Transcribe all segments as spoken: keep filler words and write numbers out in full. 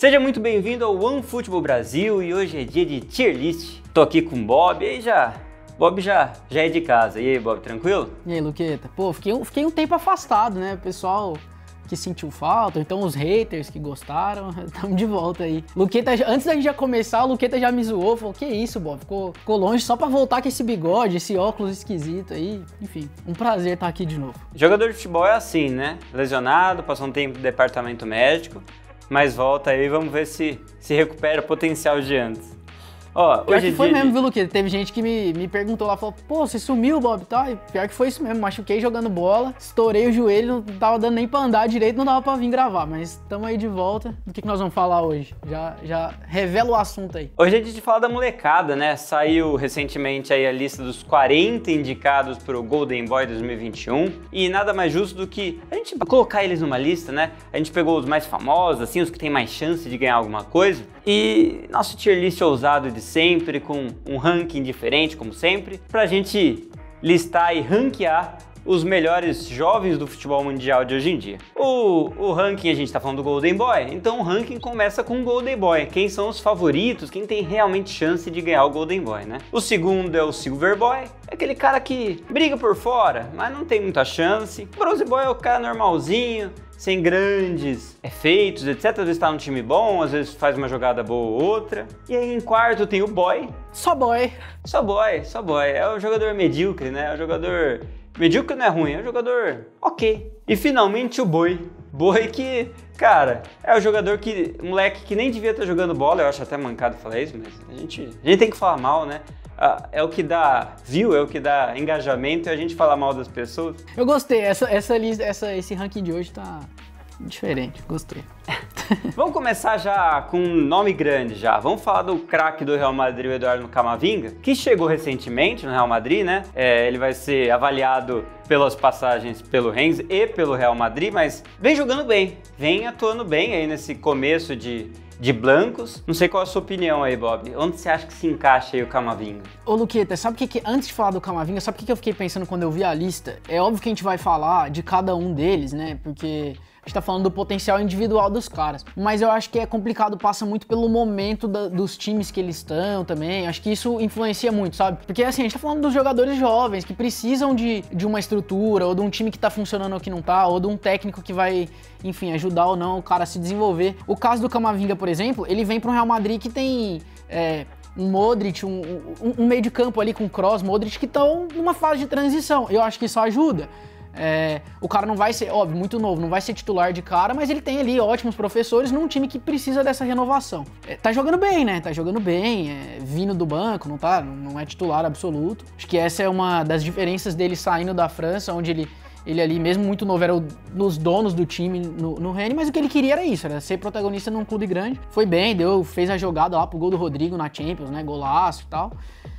Seja muito bem-vindo ao OneFootball Brasil e hoje é dia de tier list. Tô aqui com o Bob e aí já... Bob já, já é de casa. E aí, Bob, tranquilo? E aí, Luqueta? Pô, fiquei um, fiquei um tempo afastado, né? O pessoal que sentiu falta, então os haters que gostaram, estamos de volta aí. Luqueta, antes da gente já começar, o Luqueta já me zoou, falou, que isso, Bob? Ficou, ficou longe só pra voltar com esse bigode, esse óculos esquisito aí. Enfim, um prazer estar aqui de novo. Jogador de futebol é assim, né? Lesionado, passou um tempo no departamento médico, mas volta aí, vamos ver se se recupera o potencial de antes. Ó, pior hoje que foi dia mesmo, de... viu, Luqueta? Teve gente que me, me perguntou lá, falou, pô, você sumiu, Bob, tá? E pior que foi isso mesmo, machuquei jogando bola, estourei o joelho, não tava dando nem pra andar direito, não dava pra vir gravar, mas tamo aí de volta. Do que, que nós vamos falar hoje? Já, já revela o assunto aí. Hoje é dia de falar da molecada, né? Saiu recentemente aí a lista dos quarenta indicados pro Golden Boy dois mil e vinte e um e nada mais justo do que a gente colocar eles numa lista, né? A gente pegou os mais famosos, assim, os que tem mais chance de ganhar alguma coisa e nosso tier list ousado de sempre, com um ranking diferente, como sempre, pra gente listar e ranquear os melhores jovens do futebol mundial de hoje em dia. O, o ranking, a gente tá falando do Golden Boy, então o ranking começa com o Golden Boy. Quem são os favoritos, quem tem realmente chance de ganhar o Golden Boy, né? O segundo é o Silver Boy, é aquele cara que briga por fora, mas não tem muita chance. O Bronze Boy é o cara normalzinho, sem grandes efeitos, etcétera. Às vezes tá num time bom, às vezes faz uma jogada boa ou outra. E aí em quarto tem o Boy. Só Boy. Só Boy, só Boy. É o jogador medíocre, né? É o jogador... Medíocre não é ruim, é um jogador ok. E finalmente o Boi. Boi que, cara, é o jogador que... Moleque que nem devia estar jogando bola. Eu acho até mancado falar isso, mas a gente, a gente tem que falar mal, né? Ah, é o que dá view, é o que dá engajamento e a gente fala mal das pessoas. Eu gostei, essa, essa lista, essa, esse ranking de hoje tá diferente, gostei. Vamos começar já com um nome grande já. Vamos falar do craque do Real Madrid, o Eduardo Camavinga, que chegou recentemente no Real Madrid, né? É, ele vai ser avaliado pelas passagens pelo Rennes e pelo Real Madrid, mas vem jogando bem, vem atuando bem aí nesse começo de... de blancos. Não sei qual é a sua opinião aí, Bob. Onde você acha que se encaixa aí o Camavinga? Ô, Luqueta, sabe o que, que antes de falar do Camavinga, sabe o que, que eu fiquei pensando quando eu vi a lista? É óbvio que a gente vai falar de cada um deles, né? Porque a gente tá falando do potencial individual dos caras. Mas eu acho que é complicado, passa muito pelo momento da, dos times que eles estão também. Acho que isso influencia muito, sabe? Porque assim, a gente tá falando dos jogadores jovens que precisam de, de uma estrutura, ou de um time que tá funcionando ou que não tá, ou de um técnico que vai, enfim, ajudar ou não o cara a se desenvolver. O caso do Camavinga, por exemplo, ele vem para um Real Madrid que tem é, um Modric, um, um, um meio de campo ali com Kroos, Modric, que estão numa fase de transição. Eu acho que isso ajuda. É, o cara não vai ser, óbvio, muito novo, não vai ser titular de cara, mas ele tem ali ótimos professores num time que precisa dessa renovação. É, tá jogando bem, né? Tá jogando bem, é, vindo do banco, não tá? Não é titular absoluto. Acho que essa é uma das diferenças dele saindo da França, onde ele Ele ali, mesmo muito novo, era um dos donos do time no, no Rennes, mas o que ele queria era isso, era ser protagonista num clube grande. Foi bem, deu, fez a jogada lá pro gol do Rodrigo na Champions, né, golaço e tal.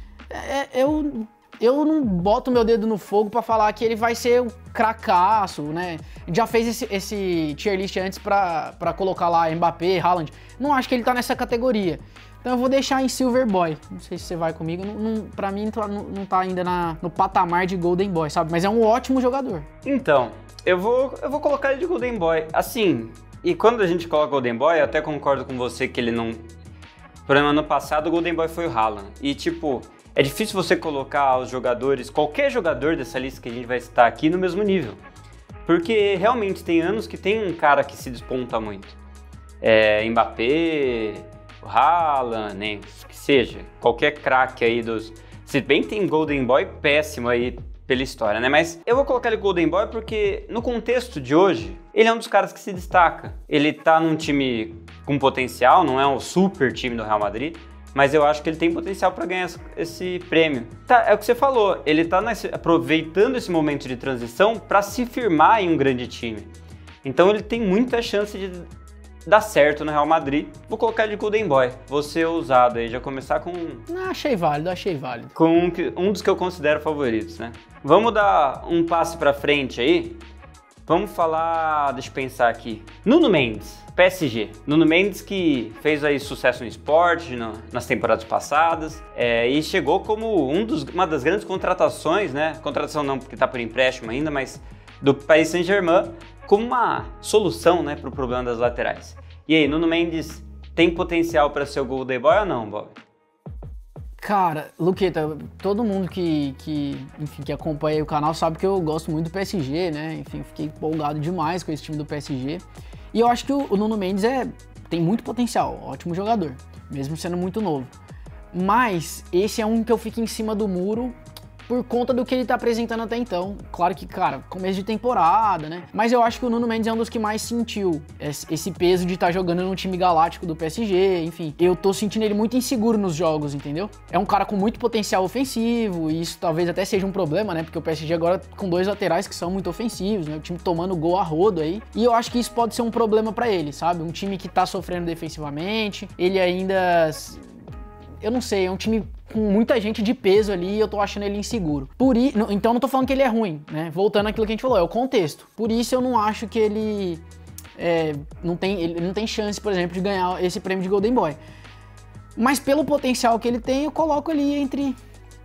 É, eu, eu não boto meu dedo no fogo pra falar que ele vai ser um cracaço, né. Já fez esse, esse tier list antes pra, pra colocar lá Mbappé, Haaland. Não acho que ele tá nessa categoria. Então eu vou deixar em Silver Boy. Não sei se você vai comigo. Não, não, pra mim não, não tá ainda na, no patamar de Golden Boy, sabe? Mas é um ótimo jogador. Então, eu vou, eu vou colocar ele de Golden Boy. Assim, e quando a gente coloca Golden Boy, eu até concordo com você que ele não... Por exemplo, ano passado o Golden Boy foi o Haaland. E tipo, é difícil você colocar os jogadores, qualquer jogador dessa lista que a gente vai citar aqui, no mesmo nível. Porque realmente tem anos que tem um cara que se desponta muito. É, Mbappé... o Haaland, nem que seja, qualquer craque aí dos... Se bem que tem Golden Boy péssimo aí pela história, né? Mas eu vou colocar ele Golden Boy porque no contexto de hoje, ele é um dos caras que se destaca. Ele tá num time com potencial, não é um super time do Real Madrid, mas eu acho que ele tem potencial para ganhar esse prêmio. Tá, é o que você falou, ele tá nesse, aproveitando esse momento de transição para se firmar em um grande time. Então ele tem muita chance de dá certo no Real Madrid. Vou colocar ele de Golden Boy. Vou ser ousado aí, já começar com... Não, achei válido, achei válido. Com um, um dos que eu considero favoritos, né? Vamos dar um passo pra frente aí. Vamos falar... Deixa eu pensar aqui. Nuno Mendes, P S G. Nuno Mendes que fez aí sucesso no esporte no, nas temporadas passadas. É, e chegou como um dos, uma das grandes contratações, né? Contratação não, porque tá por empréstimo ainda, mas do Paris Saint-Germain como uma solução, né, para o problema das laterais. E aí, Nuno Mendes tem potencial para ser o Golden Boy ou não, Bob? Cara, Luqueta, todo mundo que, que, enfim, que acompanha o canal sabe que eu gosto muito do P S G, né? Enfim, fiquei empolgado demais com esse time do P S G. E eu acho que o, o Nuno Mendes é, tem muito potencial, ótimo jogador, mesmo sendo muito novo. Mas esse é um que eu fico em cima do muro por conta do que ele tá apresentando até então. Claro que, cara, começo de temporada, né? Mas eu acho que o Nuno Mendes é um dos que mais sentiu esse peso de estar tá jogando num time galáctico do P S G, enfim. Eu tô sentindo ele muito inseguro nos jogos, entendeu? É um cara com muito potencial ofensivo, e isso talvez até seja um problema, né? Porque o P S G agora com dois laterais que são muito ofensivos, né? O time tomando gol a rodo aí. E eu acho que isso pode ser um problema pra ele, sabe? Um time que tá sofrendo defensivamente, ele ainda... Eu não sei, é um time com muita gente de peso ali e eu tô achando ele inseguro. Por i... Então não tô falando que ele é ruim, né? Voltando àquilo que a gente falou, é o contexto. Por isso eu não acho que ele, é, não, tem, ele não tem chance, por exemplo, de ganhar esse prêmio de Golden Boy. Mas pelo potencial que ele tem, eu coloco ali entre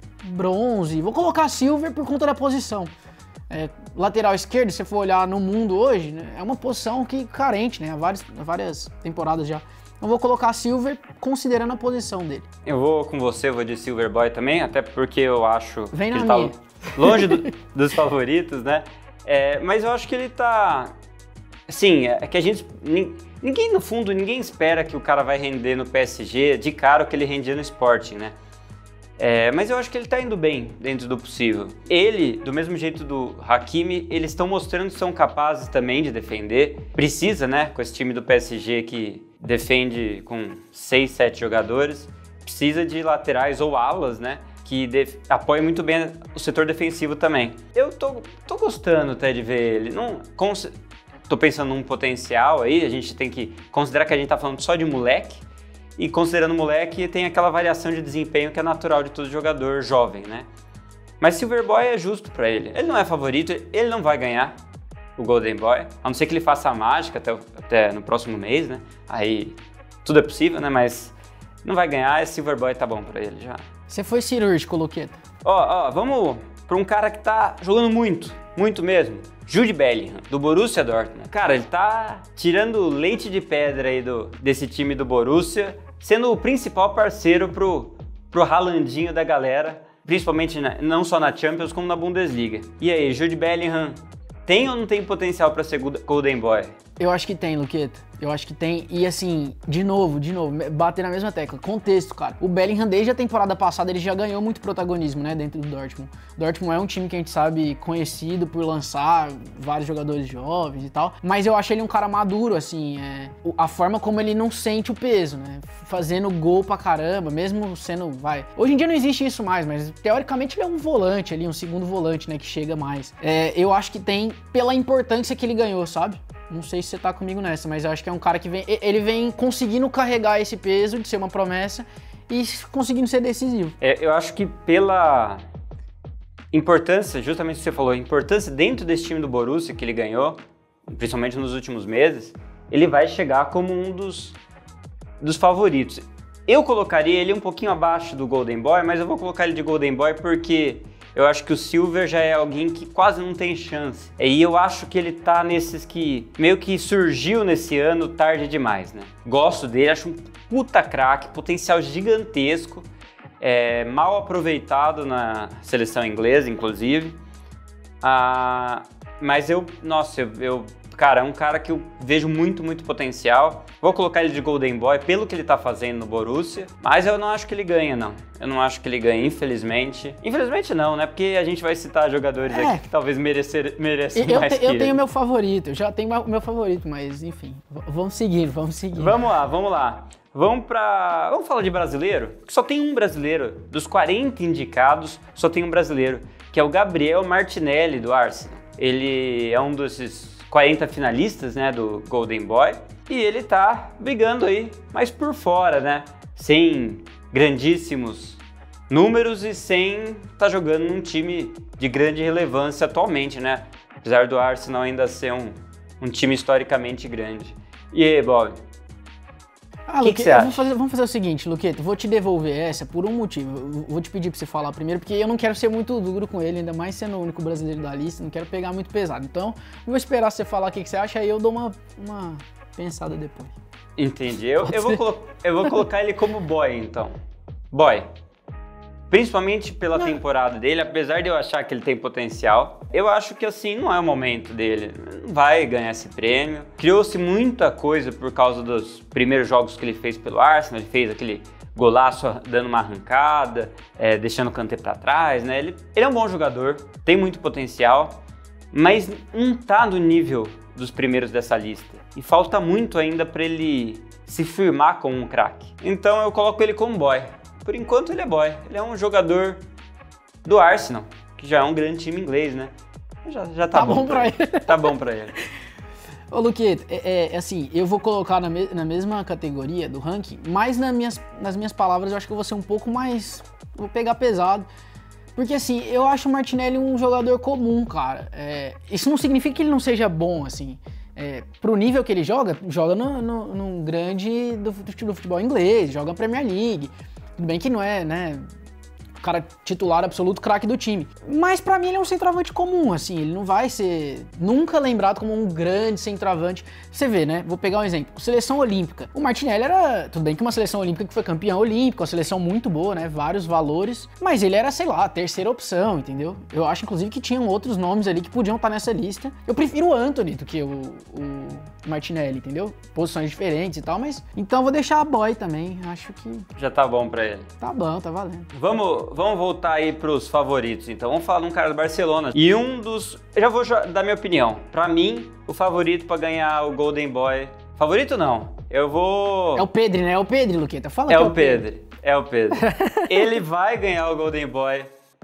bronze. Vou colocar Silver por conta da posição. É, lateral esquerdo, se você for olhar no mundo hoje, né, é uma posição que carente, né? Há várias, várias temporadas já. Eu vou colocar Silver considerando a posição dele. Eu vou com você, vou de Silver Boy também, até porque eu acho Vem que na ele minha. tá longe do, dos favoritos, né? É, mas eu acho que ele tá... Assim, é que a gente... Ninguém, no fundo, ninguém espera que o cara vai render no P S G de cara o que ele rendia no Sporting, né? É, mas eu acho que ele tá indo bem dentro do possível. Ele, do mesmo jeito do Hakimi, eles estão mostrando que são capazes também de defender. Precisa, né? Com esse time do P S G que defende com seis, sete jogadores, precisa de laterais ou alas, né? Que apoia muito bem o setor defensivo também. Eu tô, tô gostando até de ver ele. Não, cons... Tô pensando num potencial aí, a gente tem que considerar que a gente tá falando só de moleque. E considerando moleque, tem aquela variação de desempenho que é natural de todo jogador jovem, né? Mas Silver Boy é justo pra ele. Ele não é favorito, ele não vai ganhar o Golden Boy, a não ser que ele faça a mágica até, até no próximo mês, né? Aí tudo é possível, né? Mas não vai ganhar, esse Silver Boy tá bom pra ele já. Você foi cirúrgico, Luqueta. Ó, ó, vamos pra um cara que tá jogando muito, muito mesmo. Jude Bellingham, do Borussia Dortmund. Cara, ele tá tirando leite de pedra aí do, desse time do Borussia, sendo o principal parceiro pro, pro Haalandinho da galera, principalmente na, não só na Champions, como na Bundesliga. E aí, Jude Bellingham tem ou não tem potencial para ser Golden Boy? Eu acho que tem, Luqueta. Eu acho que tem. E assim, de novo, de novo, bater na mesma tecla. Contexto, cara. O Bellingham, desde a temporada passada, ele já ganhou muito protagonismo, né, dentro do Dortmund. O Dortmund é um time que a gente sabe conhecido por lançar vários jogadores jovens e tal. Mas eu acho ele um cara maduro, assim. É, a forma como ele não sente o peso, né? Fazendo gol pra caramba, mesmo sendo, vai... Hoje em dia não existe isso mais, mas teoricamente ele é um volante ali, um segundo volante, né, que chega mais. É, eu acho que tem pela importância que ele ganhou, sabe? Não sei se você tá comigo nessa, mas eu acho que é um cara que vem, ele vem conseguindo carregar esse peso de ser uma promessa e conseguindo ser decisivo. É, eu acho que pela importância, justamente o que você falou, a importância dentro desse time do Borussia que ele ganhou, principalmente nos últimos meses, ele vai chegar como um dos, dos favoritos. Eu colocaria ele um pouquinho abaixo do Golden Boy, mas eu vou colocar ele de Golden Boy porque eu acho que o Silver já é alguém que quase não tem chance. E eu acho que ele tá nesses que meio que surgiu nesse ano tarde demais, né? Gosto dele, acho um puta craque, potencial gigantesco, é, mal aproveitado na seleção inglesa, inclusive. Ah, mas eu, nossa, eu, eu, cara, é um cara que eu vejo muito, muito potencial. Vou colocar ele de Golden Boy pelo que ele tá fazendo no Borussia, mas eu não acho que ele ganha, não. Eu não acho que ele ganha, infelizmente. Infelizmente não, né? Porque a gente vai citar jogadores é. aqui que talvez merecer, mereçam eu, mais te, que Eu ele. tenho meu favorito, eu já tenho o meu favorito, mas enfim, vamos seguir, vamos seguir. Vamos lá, vamos lá. Vamos pra... Vamos falar de brasileiro? Só tem um brasileiro. Dos quarenta indicados, só tem um brasileiro, que é o Gabriel Martinelli, do Arsenal. Ele é um desses quarenta finalistas, né, do Golden Boy. E ele tá brigando aí, mas por fora, né? Sem grandíssimos números e sem tá jogando num time de grande relevância atualmente, né? Apesar do Arsenal ainda ser um, um time historicamente grande. E aí, Bob? Ah, que Luque, que você acha? Vamos fazer, vamos fazer o seguinte, Luqueto, vou te devolver essa por um motivo. Eu vou te pedir pra você falar primeiro, porque eu não quero ser muito duro com ele, ainda mais sendo o único brasileiro da lista, não quero pegar muito pesado. Então, eu vou esperar você falar o que, que você acha, aí eu dou uma, uma pensada depois. Entendi. Eu, eu, vou, colo eu vou colocar ele como boy, então. Boy. Principalmente pela não. temporada dele, apesar de eu achar que ele tem potencial, eu acho que assim, não é o momento dele. Não vai ganhar esse prêmio. Criou-se muita coisa por causa dos primeiros jogos que ele fez pelo Arsenal. Ele fez aquele golaço dando uma arrancada, é, deixando o Kanté pra trás, né? Ele, ele é um bom jogador, tem muito potencial, mas não tá no nível dos primeiros dessa lista. E falta muito ainda para ele se firmar como um craque. Então eu coloco ele como boy. Por enquanto ele é boy. Ele é um jogador do Arsenal, que já é um grande time inglês, né? Já, já tá, tá bom, bom pra ele. ele. Tá bom pra ele. Ô, Luqueta, é, é assim, eu vou colocar na, me na mesma categoria do ranking, mas nas minhas, nas minhas palavras eu acho que eu vou ser um pouco mais... Vou pegar pesado. Porque assim, eu acho o Martinelli um jogador comum, cara. É, isso não significa que ele não seja bom, assim. É, pro nível que ele joga, joga no, no, num grande do, do futebol inglês, joga na Premier League. Tudo bem que não é, né, o cara titular absoluto, craque do time. Mas pra mim ele é um centroavante comum, assim, ele não vai ser nunca lembrado como um grande centroavante. Você vê, né, vou pegar um exemplo, seleção olímpica. O Martinelli era, tudo bem que uma seleção olímpica que foi campeã olímpica, uma seleção muito boa, né, vários valores, mas ele era, sei lá, a terceira opção, entendeu? Eu acho, inclusive, que tinham outros nomes ali que podiam estar nessa lista. Eu prefiro o Antony do que o, o Martinelli, entendeu? Posições diferentes e tal, mas... Então eu vou deixar a boy também, acho que... Já tá bom pra ele. Tá bom, tá valendo. Vamos, vamos voltar aí pros favoritos, então. Vamos falar de um cara do Barcelona. E um dos... Eu já vou dar minha opinião. Pra mim, o favorito pra ganhar o Golden Boy... Favorito não. Eu vou... É o Pedri, né? É o Pedri, Luqueta. Fala é que o Pedri. É o Pedri. Ele vai ganhar o Golden Boy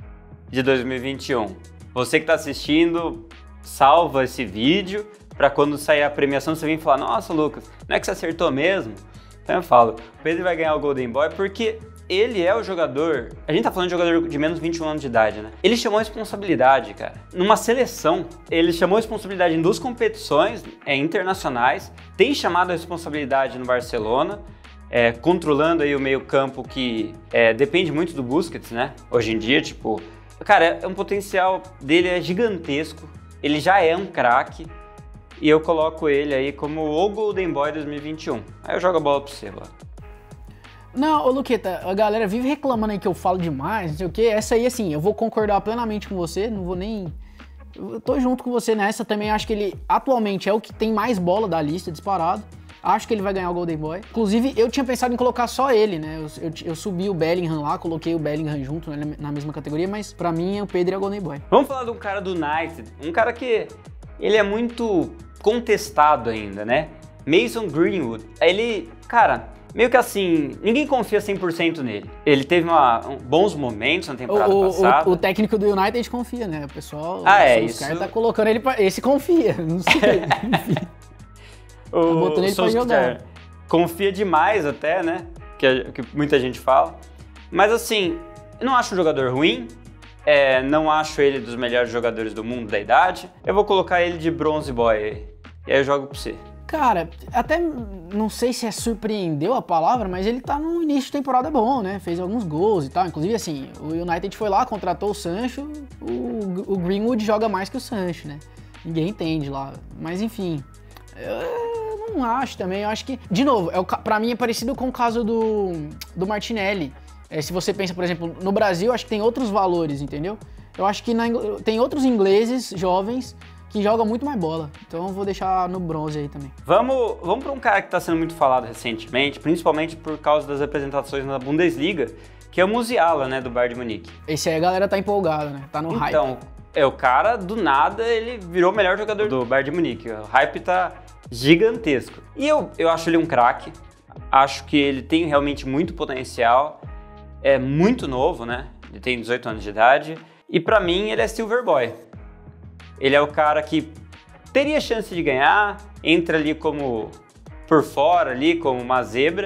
de dois mil e vinte e um. Você que tá assistindo, salva esse vídeo pra quando sair a premiação você vir falar: nossa, Lucas, não é que você acertou mesmo? Então eu falo, o Pedri vai ganhar o Golden Boy porque ele é o jogador... A gente tá falando de jogador de menos de vinte e um anos de idade, né? Ele chamou a responsabilidade, cara. Numa seleção, ele chamou a responsabilidade em duas competições é, internacionais, tem chamado a responsabilidade no Barcelona, é, controlando aí o meio campo que é, depende muito do Busquets, né? Hoje em dia, tipo... Cara, é um potencial dele é gigantesco, ele já é um craque, e eu coloco ele aí como o Golden Boy dois mil e vinte e um. Aí eu jogo a bola pra você, agora. Não, ô Luqueta, a galera vive reclamando aí que eu falo demais, não sei o que. Essa aí, assim, eu vou concordar plenamente com você, não vou nem... Eu tô junto com você nessa também, acho que ele atualmente é o que tem mais bola da lista, disparado. Acho que ele vai ganhar o Golden Boy. Inclusive, eu tinha pensado em colocar só ele, né? Eu, eu, eu subi o Bellingham lá, coloquei o Bellingham junto, né, na mesma categoria, mas pra mim o Pedro é o Golden Boy. Vamos falar de um cara do United, um cara que ele é muito contestado ainda, né? Mason Greenwood. Ele, cara... Meio que assim, ninguém confia cem por cento nele. Ele teve uma, um, bons momentos na temporada o, passada. O, o técnico do United confia, né? O pessoal, ah, é, os isso... caras tá colocando ele pra... Esse confia, não sei, enfim. o, tá botando ele pra jogar. Confia demais até, né? Que, que muita gente fala. Mas assim, eu não acho um jogador ruim. É, não acho ele dos melhores jogadores do mundo da idade. Eu vou colocar ele de bronze boy aí. E aí eu jogo pra você. Cara, até não sei se é surpreendeu a palavra, mas ele tá no início de temporada bom, né? Fez alguns gols e tal. Inclusive, assim, o United foi lá, contratou o Sancho, o, o Greenwood joga mais que o Sancho, né? Ninguém entende lá. Mas, enfim, eu não acho também. Eu acho que, de novo, é o, pra mim é parecido com o caso do, do Martinelli. É, se você pensa, por exemplo, no Brasil, acho que tem outros valores, entendeu? Eu acho que na, tem outros ingleses jovens que joga muito mais bola. Então eu vou deixar no bronze aí também. Vamos, vamos para um cara que está sendo muito falado recentemente, principalmente por causa das apresentações na Bundesliga, que é o Musiala, né, do Bayern de Munique. Esse aí a galera tá empolgada, né? Tá no então, hype. Então, é o cara, do nada, ele virou o melhor jogador do Bayern de Munique. O hype tá gigantesco. E eu, eu acho ele um craque. Acho que ele tem realmente muito potencial. É muito novo, né? Ele tem dezoito anos de idade. E para mim, ele é Silver Boy. Ele é o cara que teria chance de ganhar, entra ali como por fora, ali como uma zebra,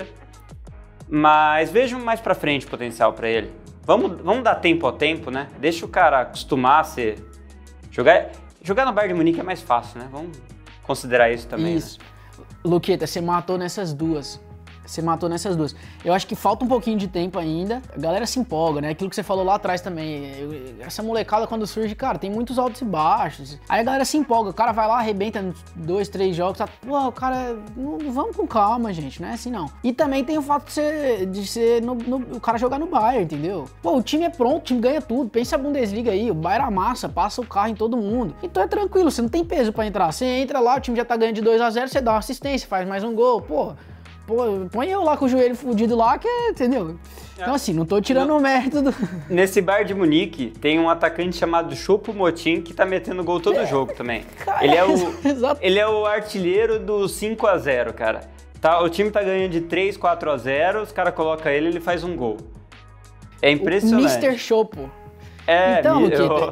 mas vejo mais pra frente o potencial pra ele. Vamos, vamos dar tempo ao tempo, né? Deixa o cara acostumar a ser... Jogar, jogar no Bayern de Munique é mais fácil, né? Vamos considerar isso também. Isso. Né? Luqueta, você matou nessas duas. Você matou nessas duas. Eu acho que falta um pouquinho de tempo ainda. A galera se empolga, né? Aquilo que você falou lá atrás também. Eu, essa molecada, quando surge, cara, tem muitos altos e baixos. Aí a galera se empolga. O cara vai lá, arrebenta nos dois, três jogos. Tá, pô, o cara... Não, vamos com calma, gente. Não é assim, não. E também tem o fato de ser... De ser no, no, o cara jogar no Bayern, entendeu? Pô, o time é pronto, o time ganha tudo. Pensa a Bundesliga aí. O Bayern amassa, passa o carro em todo mundo. Então é tranquilo, você não tem peso pra entrar. Você entra lá, o time já tá ganhando de dois a zero, você dá uma assistência, faz mais um gol. Pô... Pô, põe eu lá com o joelho fudido lá, que é, entendeu? Então assim, não tô tirando o mérito do... Nesse Bayern de Munique, tem um atacante chamado Choupo-Moting que tá metendo gol todo é, jogo também. Cara, ele, é o, ele é o artilheiro do cinco a zero, cara. Tá, o time tá ganhando de três, quatro a zero, os caras colocam ele, ele faz um gol. É impressionante. O mister Choupo. É, então, eu...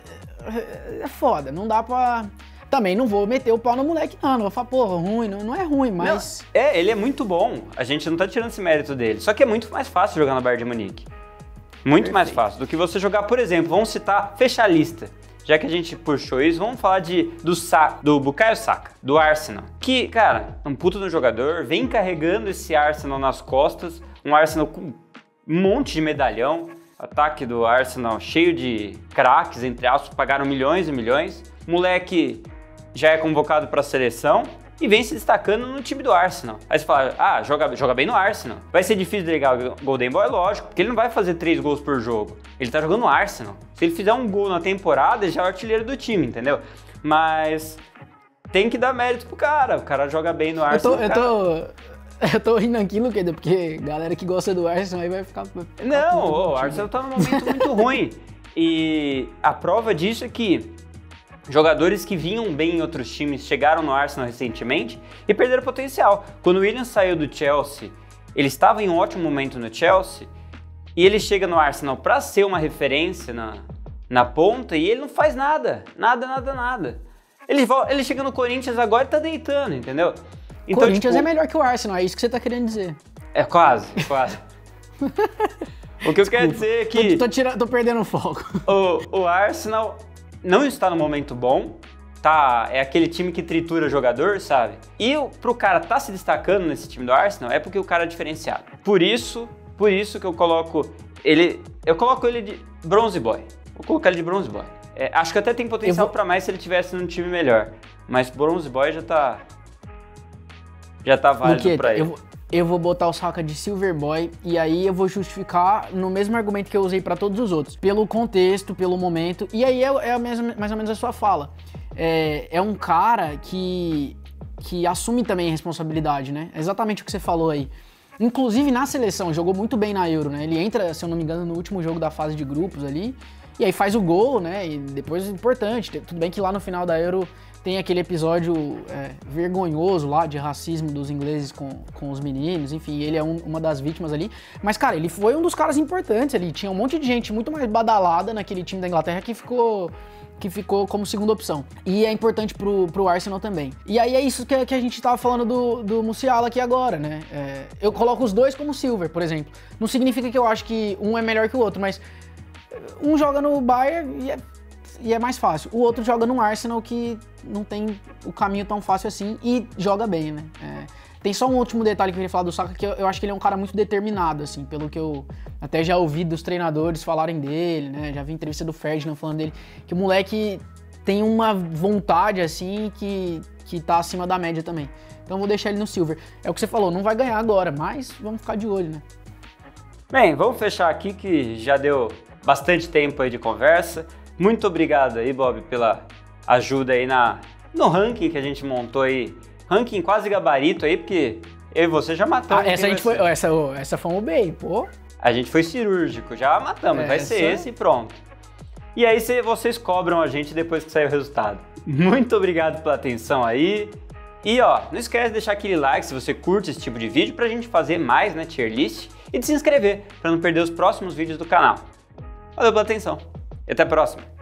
é, é foda, não dá pra... Também não vou meter o pau no moleque, não. Não vou falar, porra, ruim. Não, não é ruim, mas... Não, é, ele é muito bom. A gente não tá tirando esse mérito dele. Só que é muito mais fácil jogar no Bayern de Munique. Muito Perfeito. mais fácil do que você jogar, por exemplo, vamos citar, fechar a lista. Já que a gente puxou isso, vamos falar de, do, Sa, do Bukayo Saka, do Arsenal. Que, cara, é um puto no jogador, vem carregando esse Arsenal nas costas. Um Arsenal com um monte de medalhão. Ataque do Arsenal cheio de craques, entre aspas, pagaram milhões e milhões. Moleque... já é convocado para a seleção e vem se destacando no time do Arsenal. Aí você fala, ah, joga, joga bem no Arsenal. Vai ser difícil de ligar o Golden Boy? Lógico, porque ele não vai fazer três gols por jogo. Ele tá jogando no Arsenal. Se ele fizer um gol na temporada, ele já é o artilheiro do time, entendeu? Mas tem que dar mérito pro cara. O cara joga bem no Arsenal. Eu tô, eu tô, eu tô rindo aqui, Luqueda, porque galera que gosta do Arsenal aí vai ficar... Vai ficar não, o Arsenal tá num momento muito ruim. E a prova disso é que jogadores que vinham bem em outros times chegaram no Arsenal recentemente e perderam potencial. Quando o Willian saiu do Chelsea, ele estava em um ótimo momento no Chelsea e ele chega no Arsenal para ser uma referência na, na ponta e ele não faz nada, nada, nada, nada. Ele, ele chega no Corinthians agora e tá deitando, entendeu? Então, Corinthians tipo, é melhor que o Arsenal, é isso que você tá querendo dizer. É quase, quase. O que eu quero dizer é que... Tô, tô, tirando, tô perdendo o foco. O, o Arsenal... não está no momento bom, tá? É aquele time que tritura jogador, sabe? E pro cara tá se destacando nesse time do Arsenal é porque o cara é diferenciado. Por isso, por isso que eu coloco ele, eu coloco ele de bronze boy. Vou colocar ele de bronze boy. É, acho que até tem potencial vou... para mais se ele tivesse num time melhor, mas bronze boy já tá já tá válido Luqueta, para ele. Eu... Eu vou botar o Saka de Silver Boy e aí eu vou justificar no mesmo argumento que eu usei para todos os outros. Pelo contexto, pelo momento. E aí é, é a mesma, mais ou menos a sua fala. É, é um cara que, que assume também a responsabilidade, né? É exatamente o que você falou aí. Inclusive na seleção, jogou muito bem na Euro, né? Ele entra, se eu não me engano, no último jogo da fase de grupos ali. E aí faz o gol, né? E depois, importante. Tudo bem que lá no final da Euro... tem aquele episódio é, vergonhoso lá de racismo dos ingleses com, com os meninos, enfim, ele é um, uma das vítimas ali. Mas, cara, ele foi um dos caras importantes ali. Tinha um monte de gente muito mais badalada naquele time da Inglaterra que ficou, que ficou como segunda opção. E é importante pro, pro Arsenal também. E aí é isso que, que a gente tava falando do, do Musiala aqui agora, né? É, eu coloco os dois como Silver, por exemplo. Não significa que eu acho que um é melhor que o outro, mas um joga no Bayern e é... e é mais fácil. O outro joga no Arsenal que não tem o caminho tão fácil assim e joga bem, né? É, tem só um último detalhe que eu queria falar do Saka, que eu, eu acho que ele é um cara muito determinado, assim, pelo que eu até já ouvi dos treinadores falarem dele, né? Já vi entrevista do Ferdinand falando dele, que o moleque tem uma vontade, assim, que, que tá acima da média também. Então eu vou deixar ele no Silver. É o que você falou, não vai ganhar agora, mas vamos ficar de olho, né? Bem, vamos fechar aqui que já deu bastante tempo aí de conversa. Muito obrigado aí, Bob, pela ajuda aí na, no ranking que a gente montou aí. Ranking quase gabarito aí, porque eu e você já matamos. Ah, essa, a gente foi, essa, essa fomos bem, pô. A gente foi cirúrgico, já matamos, essa... vai ser esse e pronto. E aí vocês cobram a gente depois que sair o resultado. Muito obrigado pela atenção aí. E ó, não esquece de deixar aquele like se você curte esse tipo de vídeo pra gente fazer mais, né, tier list. E de se inscrever pra não perder os próximos vídeos do canal. Valeu pela atenção. E até a próxima!